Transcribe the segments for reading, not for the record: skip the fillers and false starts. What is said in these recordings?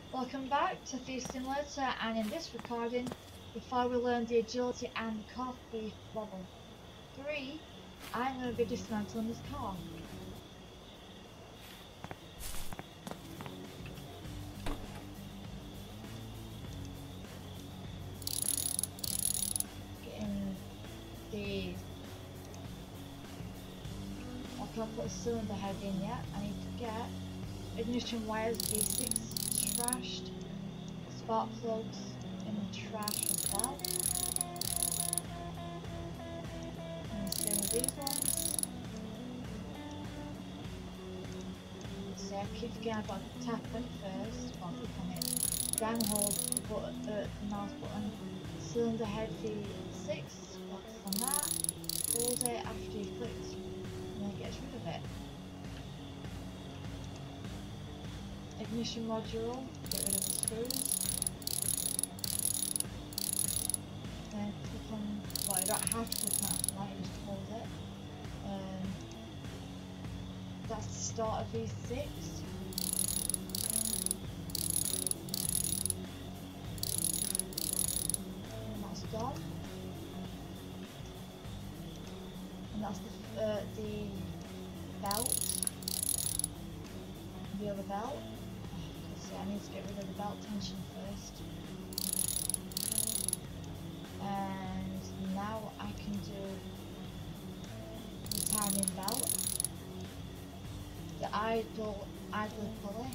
Welcome back to Thief Simulator, and in this recording, before we learn the agility and the car thief level 3, I'm going to be dismantling this car. Getting the... I can't put a cylinder head in yet. I need to get ignition wires V6 trashed, spark plugs in the trash as well. And same with these ones. So I keep forgetting I've got to tap it first, well click on it, then hold the mouse button, cylinder head V6, focus on that, hold it after you clicked, and then it gets rid of it. Ignition module, get rid of the screws. Then click on, well you don't have to click on it, right, you just hold it. That's the start of V6. And that's done. And that's the belt. The other belt. So I need to get rid of the belt tension first. And now I can do the timing belt. The idle pulley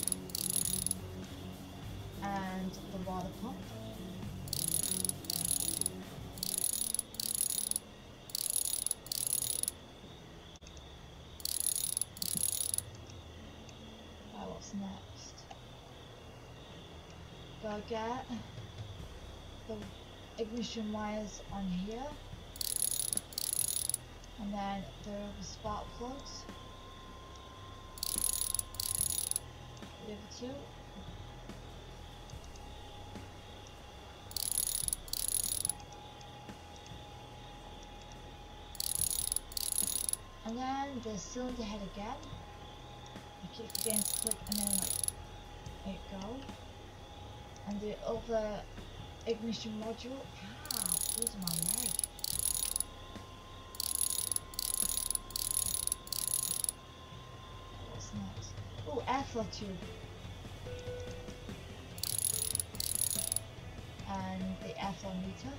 and the water pump. Right, what's next? Go get the ignition wires on here, and then there are the spark plugs. The other two. And then the cylinder head again. I keep forgetting to click and then let it go. And the other ignition module. Ah, lose my leg. What's next? Oh, airflow tube. And the airflow meter.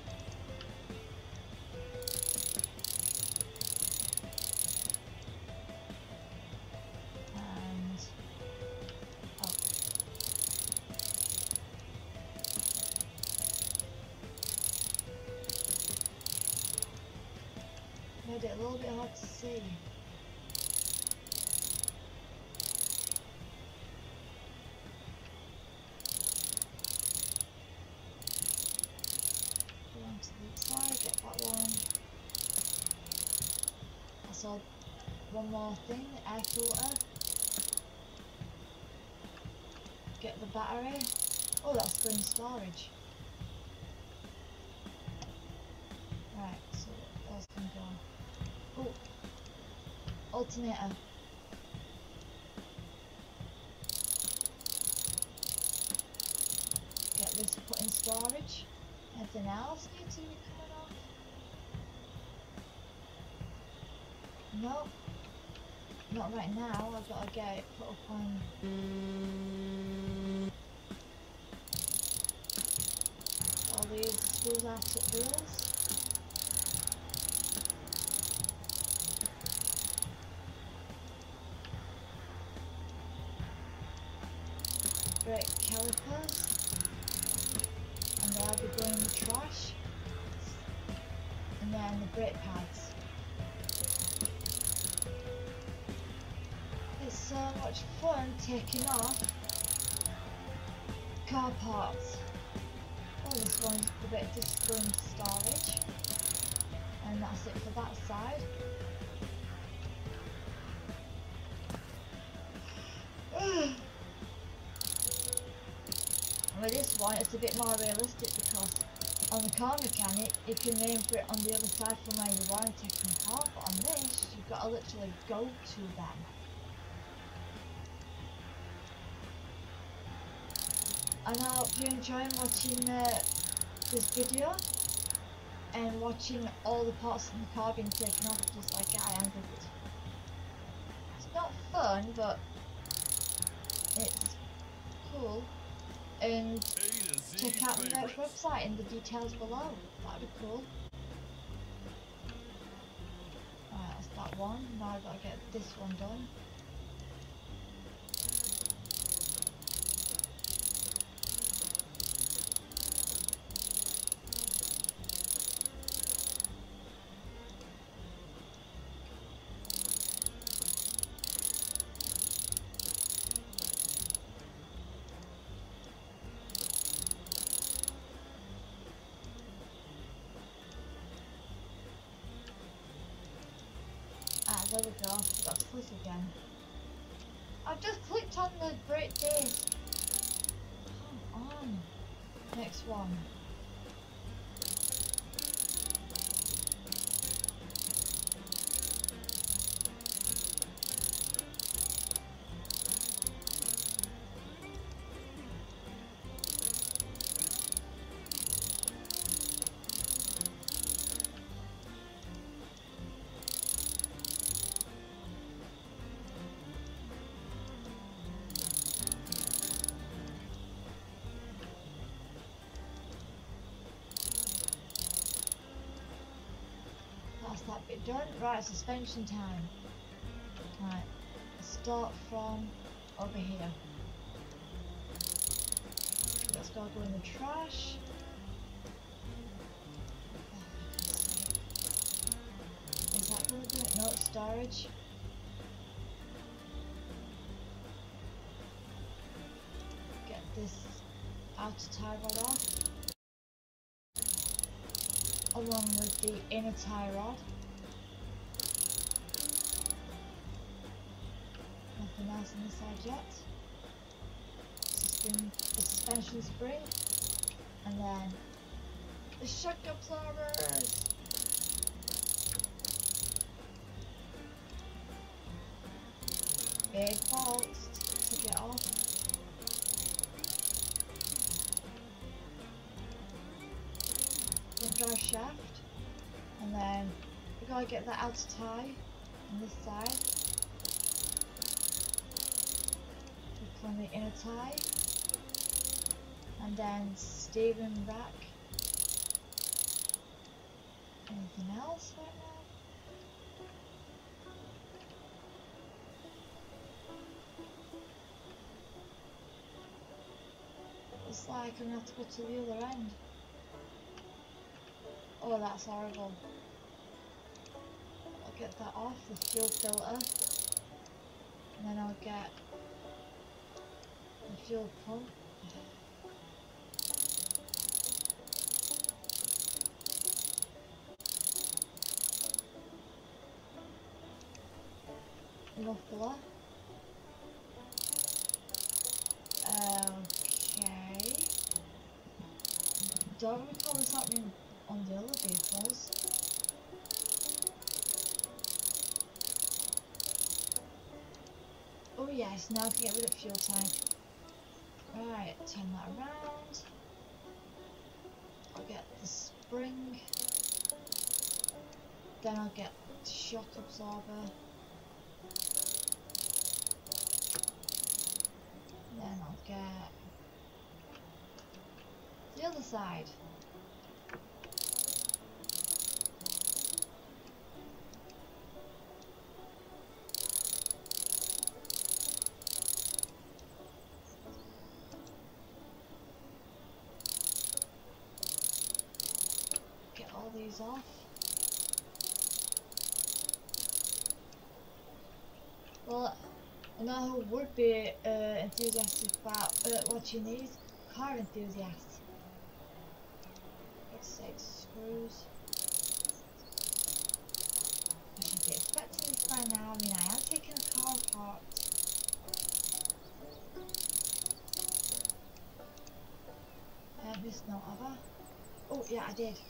And oh, made it a little bit hard to see. To the side, get that one. I saw one more thing, the air filter. Get the battery. Oh, that's going in storage. Right, so what else can go? Oh, alternator. Get this put in storage. Anything else need to be coming off? Nope. Not right now. I've got to get it put up on. All these screws out at wheels. Brake calipers. And they'll be going in the trash. And then the brake pads. It's so much fun taking off car parts. Oh, this one's the bit just going into storage. And that's it for that side. With this one, it's a bit more realistic because on the car mechanic, you can aim for it on the other side from where you are and take them apart, but on this, you've got to literally go to them. And I hope you're enjoying watching this video and watching all the parts of the car being taken off just like I am, because it's not fun, but it's cool. And check out the merch website in the details below. That'd be cool. Right, that's that one. Now I've got to get this one done. Ah, there we go. Got to click again. I've just clicked on the brake disc. Come on. Next one. That's that bit done. Right, suspension time. Right, start from over here. Let's go in the trash. Is that going to do it? No, it's storage. Get this outer tie rod off, along with the inner tie rod. Nothing else on this side yet. The suspension spring, and then the shock absorbers. Big bolts to get off. Front drive shaft, and then we gotta get that outer tie on this side. Click on the inner tie, and then steering rack. Anything else right now? It's like I'm gonna have to go to the other end. Oh, that's horrible. I'll get that off, the fuel filter, and then I'll get the fuel pump. Muffler. Okay. Don't recall this happening on the other vehicles. Oh yes, now I can get rid of fuel tank. Right, turn that around. I'll get the spring. Then I'll get the shock absorber. Then I'll get the other side. Get all these off. Well, I know who would be enthusiastic about watching these. Car enthusiasts. Let's say screws. I should be expecting this by now. I mean, I am taking a car apart. I haven't missed no other. Oh, yeah, I did.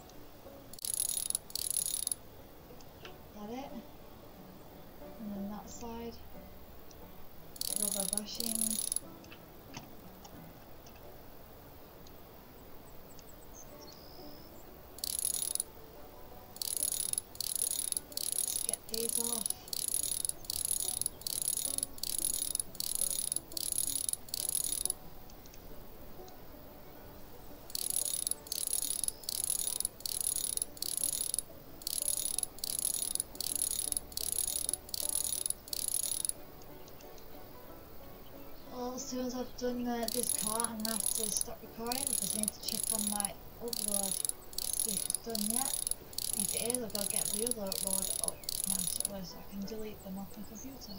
That it? And then that side. Rubber bushings. soon as I've done this part, I'm going to have to stop recording because I need to check on my upload, see if it's done yet. If it is, I've got to get the other upload up now so I can delete them off my computer.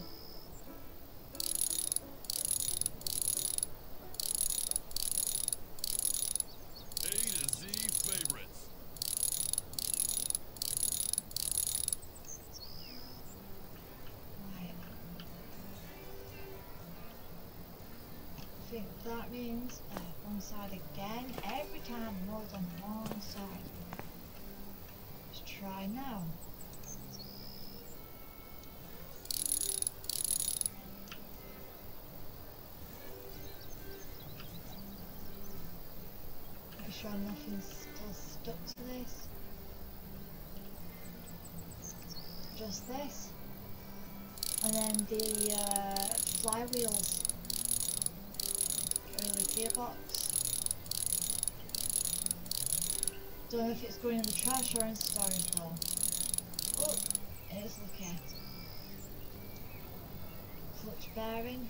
A to Z favorites. Right. I think that means one side again, every time more than one side. Let's try now. Make sure nothing's still stuck to this. Just this. And then the flywheels go in the gearbox. Don't know if it's going in the trash or in styrofoam. Oh, it is lucky. Clutch bearing.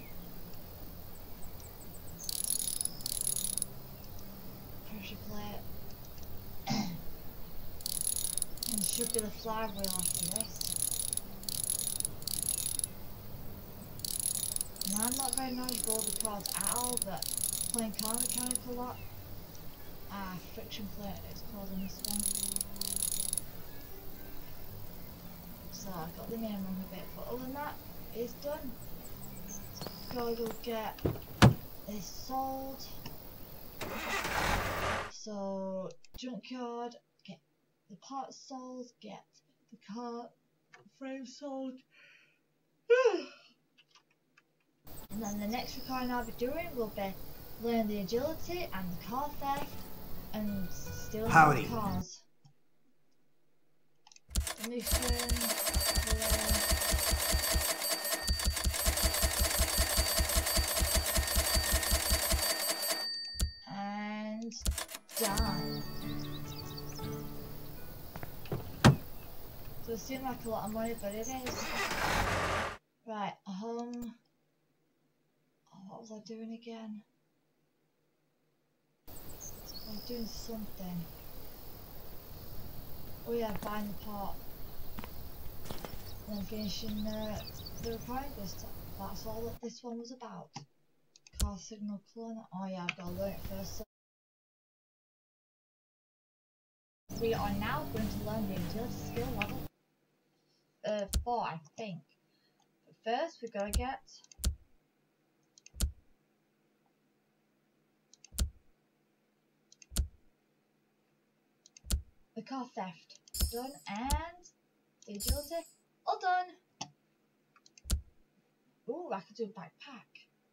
Pressure plate. And it should be the flywheel after this. And I'm not very knowledgeable with the cards at all, but playing car mechanic a lot. Friction plate it's called in this one. So I got the name wrong a bit, but other than that, it's done. Gotta go get this sold. So junkyard, get the parts sold, get the car frame sold. And then the next recording I'll be doing will be learn the agility and the car theft and stealing cars. Mission, and done. Does seem like a lot of money, but it is. Right, what was I doing again? I was doing something. Oh yeah, buying the part. And then finishing the recording. That's all that this one was about. Car signal clone. Oh yeah, I've got to learn it first. So we are now going to learn the agility skill level 4, I think. But first, we've got to get the car theft done and the agility all done. Ooh, I could do a backpack.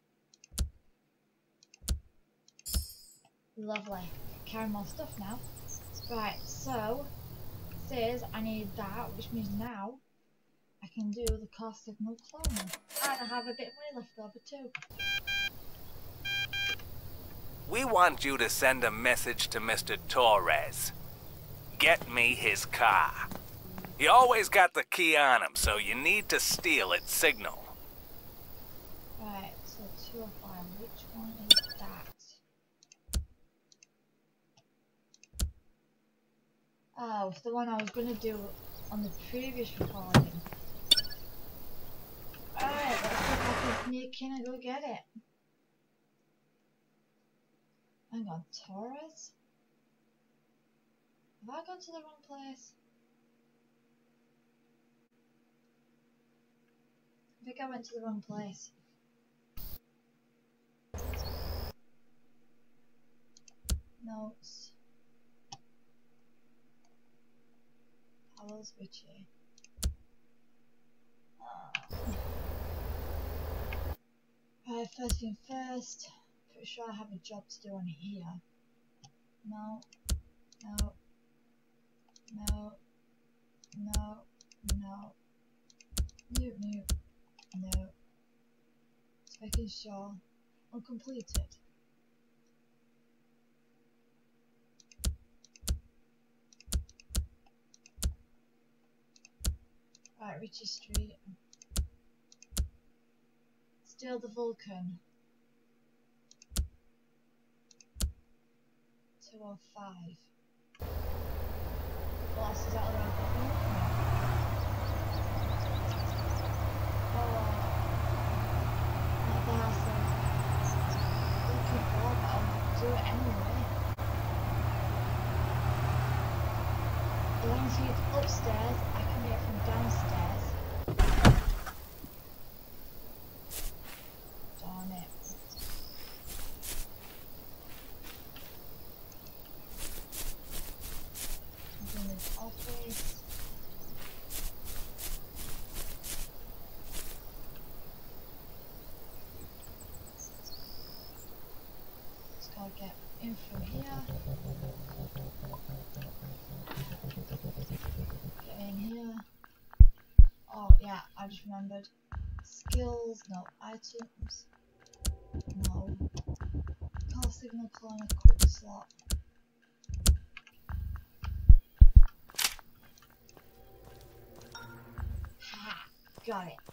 Lovely. Carry more stuff now. Right, so says I need that, which means now I can do the car signal clone. And I have a bit of money left over too. We want you to send a message to Mr. Torres. Get me his car. He always got the key on him, so you need to steal its signal. Right, so 205, which one is that? Oh, it's the one I was going to do on the previous recording. Alright, let's see if I can sneak in and go get it. Hang on, Torres? Have I gone to the wrong place? I think I went to the wrong place. Notes. Powell's Witchy. Right, first thing first. Pretty sure I have a job to do on here. No. No. No. No. No. Nope, nope. No. Just making sure. Uncompleted. Right, Ritchie Street. Steal the Vulcan. 205. Well, that's exactly where I've got the opening. Oh, not the house I'm looking for, but I'll do it anyway. As long as he's upstairs, I can get from downstairs. Darn it. He's in his office. Just gotta get in from here. Get in here. Oh yeah, I just remembered. Skills, no. Items, no. Call signal clone, quick slot. Ha! Got it.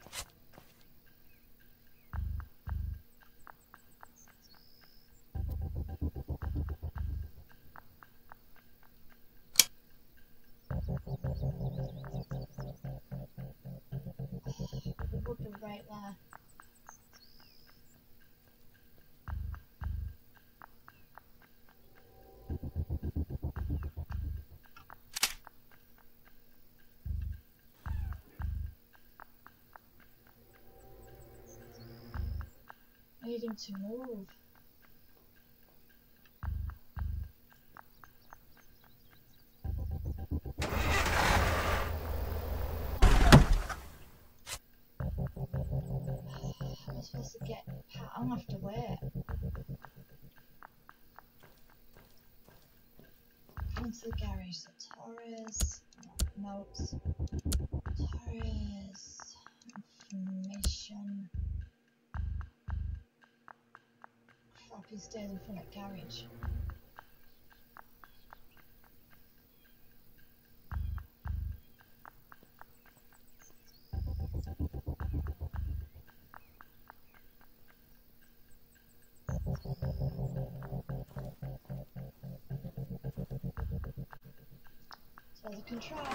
The book is right there. I need him to move. How am I supposed to get? I'm gonna have to wait. Into the garage. So Torres. Notes. Torres. Information. Crap, he stays in front of the garage. So I can try.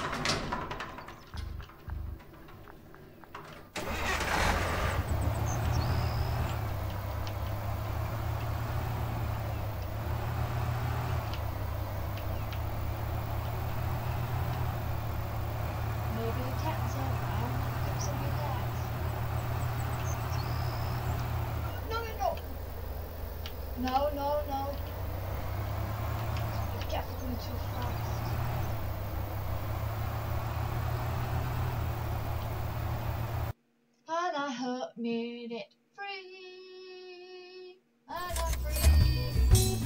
Maybe a detective. I'll look up some detectives. No. No. Be careful going too fast. And I hope made it free. And I'm free.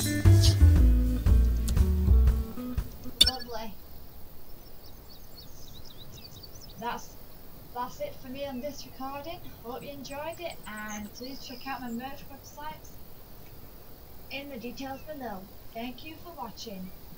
Lovely. That's it for me on this recording. Hope you enjoyed it, and please check out my merch websites in the details below. Thank you for watching.